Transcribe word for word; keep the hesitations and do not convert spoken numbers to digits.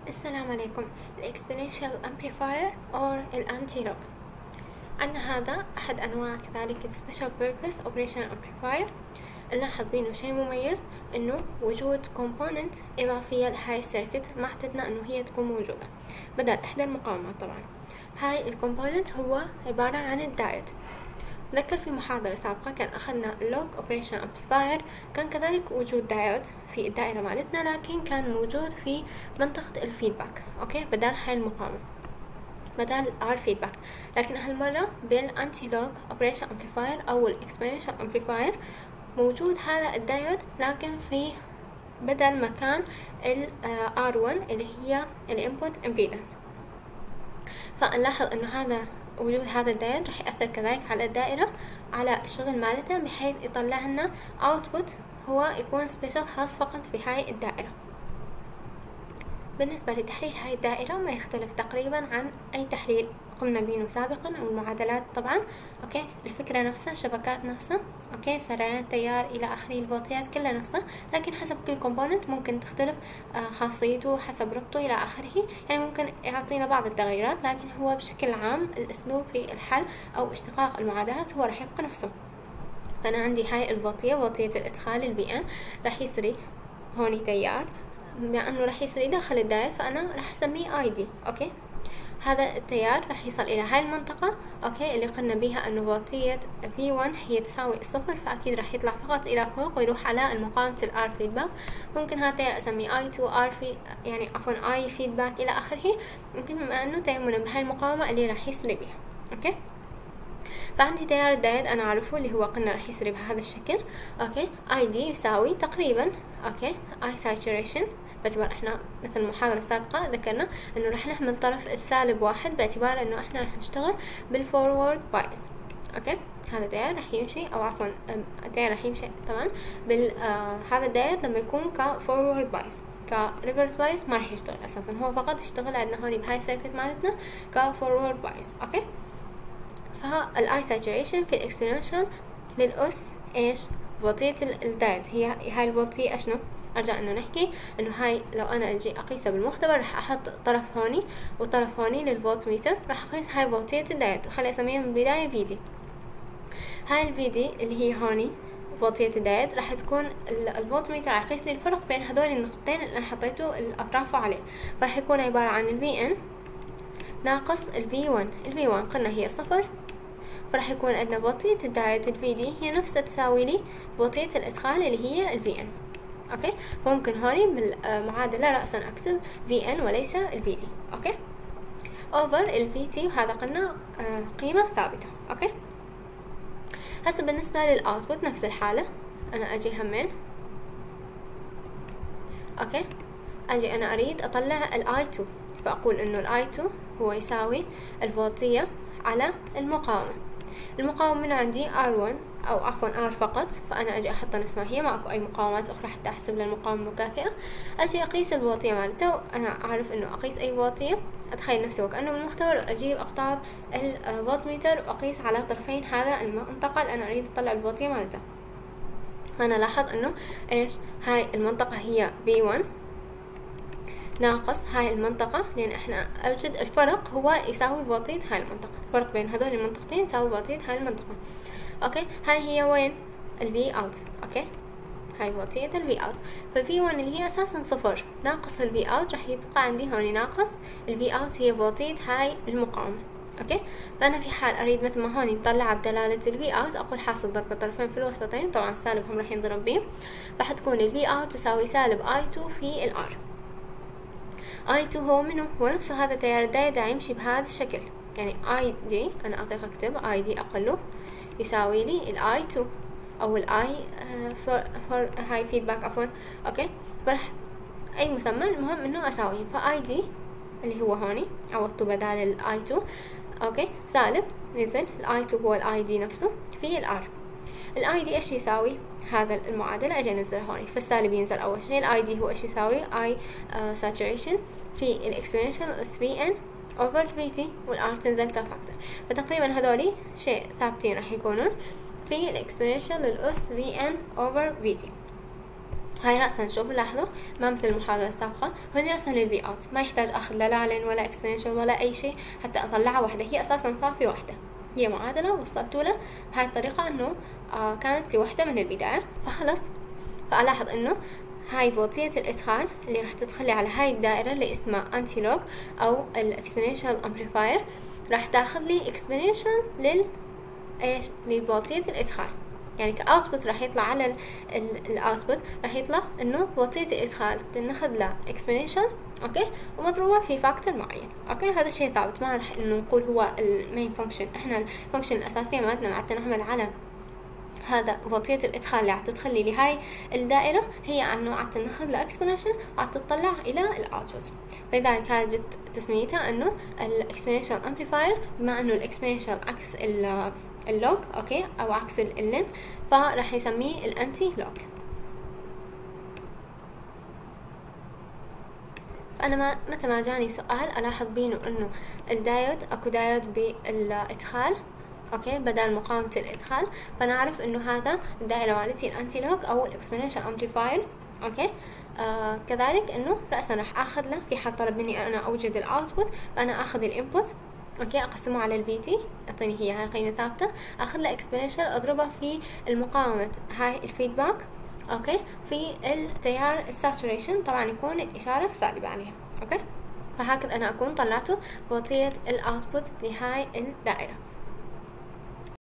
السلام عليكم. ال Exponential Amplifier or ال Anti-Log. عندنا هذا أحد أنواع كذلك ال Special Purpose Operation Amplifier. نلاحظ بينه شيء مميز إنه وجود component إضافية لهاي السيركت ما اعتدنا إنه هي تكون موجودة بدل إحدى المقاومات. طبعا هاي ال component هو عبارة عن الدايود. نذكر في محاضرة سابقة كان أخذنا Log Operation Amplifier، كان كذلك وجود دايود في الدائرة مالتنا، لكن كان موجود في منطقة الفيدباك، أوكي، بدل هاي المقاومة، بدل R feedback. لكن هالمرة بالأنتي لوج Operation Amplifier أو الإكسبوننشال Amplifier موجود هذا الدايود، لكن في بدل مكان ال آر واحد اللي هي ال Input Impedance. فنلاحظ إنه هذا وجود هذا الدايود راح يأثر كذلك على الدائرة، على الشغل مالتها، بحيث يطلع لنا output هو يكون سبيشال خاص فقط بهاي الدائرة. بالنسبة لتحليل هاي الدائرة ما يختلف تقريبا عن أي تحليل قمنا به سابقا، أو المعادلات طبعا، أوكي، الفكرة نفسها، الشبكات نفسها، أوكي، سريان تيار إلى آخره، الفولتيات كلها نفسها، لكن حسب كل كومبوننت ممكن تختلف خاصيته حسب ربطه إلى آخره، يعني ممكن يعطينا بعض التغيرات، لكن هو بشكل عام الأسلوب في الحل أو اشتقاق المعادلات هو راح يبقى نفسه. فأنا عندي هاي الفولتية، فولتية الإدخال ال في إن، راح يسري هوني تيار، بما أنه راح يسري داخل الدائرة فأنا راح أسميه آي دي، أوكي. هذا التيار راح يصل إلى هاي المنطقة، أوكي، اللي قلنا بها أنه فولتية في واحد هي تساوي الصفر، فأكيد راح يطلع فقط إلى فوق ويروح على المقاومة الآر فيدباك. ممكن هذا التيار أسميه آي تو آر في يعني عفوا آي فيدباك إلى آخره، ممكن بما أنه تيمنا بهاي المقاومة اللي راح يسري بها، أوكي. فعندي تيار الدايود أنا أعرفه اللي هو قلنا راح يسري بهذا الشكل، أوكي. آي دي يساوي تقريبا، أوكي، آي ساتوريشن، باعتبار احنا مثل المحاضرة السابقة ذكرنا انه راح نحمل طرف السالب واحد، باعتبار انه احنا راح نشتغل بالفورورد بايس، اوكي. هذا الدايود راح يمشي، او عفوا الدايود راح يمشي طبعا بال آه هذا الدايود لما يكون كفورورد بايس، كريفرس بايس ما راح يشتغل اساسا، هو فقط يشتغل عندنا هون بهاي السيركت مالتنا كفورورد بايس، اوكي. فالاي ساتوريشن في الاكسبوننشال للأس ايش؟ فولتية الدايود، هي هاي الفولتية اشنو؟ ارجع انه نحكي انه هاي لو انا اجي اقيسها بالمختبر راح احط طرف هوني وطرف هوني للفولت ميتر، راح اقيس هاي فولتية الدايود، خلي اسميها من البداية في دي. هاي الفي دي اللي هي هوني فولتية الدايود، راح تكون الفولت ميتر راح يقيس لي الفرق بين هذول النقطتين اللي انا حطيته الاطراف عليه، فراح يكون عبارة عن الفي ان ناقص الفي واحد. الفي واحد قلنا هي صفر، فراح يكون عندنا فولتية الدايود الفي دي هي نفسها تساوي لي فولتية الادخال اللي هي الفي ان، اوكي. فممكن هوني بالمعادلة رأسا اكتب في ان وليس الفي دي، اوكي، اوفر الفي تي، وهذا قلنا آه قيمة ثابتة، اوكي. هسه بالنسبة للأوتبوت نفس الحالة، انا اجي همين، اوكي، اجي انا اريد اطلع الاي تو، فاقول انه الاي تو هو يساوي الفولتية على المقاومة. المقاومة من عندي آر واحد أو عفوا آر فقط، فأنا أجي أحط نفس ما هي، ما أكو أي مقاومات أخرى حتى أحسب للمقاومة المكافئة. أجي أقيس الفولتية مالته، أنا أعرف إنه أقيس أي فولتية، أتخيل نفسي وكأنه بالمختبر، وأجيب أقطاب الفولت ميتر وأقيس على طرفين هذا المنطقة اللي أنا أريد أطلع الفولتية مالته. فأنا لاحظ إنه إيش؟ هاي المنطقة هي في واحد ناقص هاي المنطقة، لأن احنا أوجد الفرق هو يساوي فولتية هاي المنطقة، الفرق بين هذول المنطقتين يساوي فولتية هاي المنطقة، اوكي. هاي هي وين؟ الفي اوت، اوكي، هاي فولتية الفي اوت. فالفي واحد اللي هي اساسا صفر ناقص الفي اوت راح يبقى عندي هوني ناقص الفي اوت، هي فولتية هاي المقاومة، اوكي. فانا في حال اريد مثل ما هوني نطلع بدلالة الفي اوت، اقول حاصل ضرب طرفين في الوسطين، طبعا السالب هم راح ينضرب بهم، راح تكون الفي اوت تساوي سالب اي تو في الار. اي تو هو منو؟ هو نفسه هذا تيار الدايود يمشي بهذا الشكل، يعني اي دي انا اطيق اكتب اي دي اقله يساوي لي الاي تو او الاي فور فور هاي فيدباك عفوا، اوكي. فرح اي مسمى، المهم انه اساويه، فاي دي اللي هو هوني عوضته بدال الاي تو، اوكي، سالب نزل الاي تو هو الاي دي نفسه في الار. الاي دي ايش يساوي؟ هذا المعادلة اجي انزل هوني، فالسالب ينزل اول شيء، الاي دي هو ايش يساوي؟ اي ساتوريشن في الاكسبوننشال اس في ان اوفر في تي، والار تنزل كفاكتور، فتقريبا هذولي شيء ثابتين راح يكونون في الاكسبوننشال للاس في ان اوفر في تي. هاي رأسا شوفوا لاحظوا ما مثل المحاضرة السابقة، هنا رأسا للفي اوت ما يحتاج اخذ لا لالين ولا اكسبوننشال ولا اي شيء حتى اطلعها واحدة، هي اساسا صافي واحدة، هي معادلة وصلتوا له بهاي الطريقة انه آه كانت لوحدة من البداية. فخلص فألاحظ انه هاي فولتية الادخال اللي راح تدخلي على هاي الدائرة اللي اسمها انتي لوج او الاكسبوننشال امبليفاير، راح تاخذ لي اكسبوننشال لل ايش لفولتية الادخال، يعني كاوتبوت راح يطلع على الاوتبوت راح يطلع انه فولتية الادخال تنخذ له اكسبوننشال اوكي ومضروبة في فاكتور معين. اوكي هذا شيء ثابت، ما راح انه نقول هو المين فانكشن، احنا الفانكشن الاساسية مالتنا قاعدة نعمل على هذا فولتية الادخال اللي عتدخلي لهاي الدائرة هي انه عتنخذ له اكسبوننشال وعتطلع الى الاوتبوت، فلذلك هاي جت تسميتها انه الاكسبوننشال امبليفاير، بما انه الاكسبوننشال عكس اللوج اوكي او عكس اللين فراح يسميه الانتي لوج. فانا ما متى ما جاني سؤال الاحظ بينه انه الدايود اكو دايود بالادخال اوكي بدل مقاومة الادخال، فانا اعرف انه هذا الدائرة مالتي الانتي لوج او الاكسبوننشال امبليفاير اوكي. آه كذلك انه رأسا راح اخذ له في حال طلب مني انا اوجد الاوتبوت، فانا اخذ الانبوت اوكي اقسمه على الفي تي يعطيني هي هاي قيمة ثابتة، اخذ له اكسبوننشال اضربه في المقاومة هاي الفيدباك اوكي في التيار الساتوريشن، طبعا يكون الاشارة سالبة عليها اوكي. فهكذا انا اكون طلعته فولتية الاوتبوت لهاي الدائرة.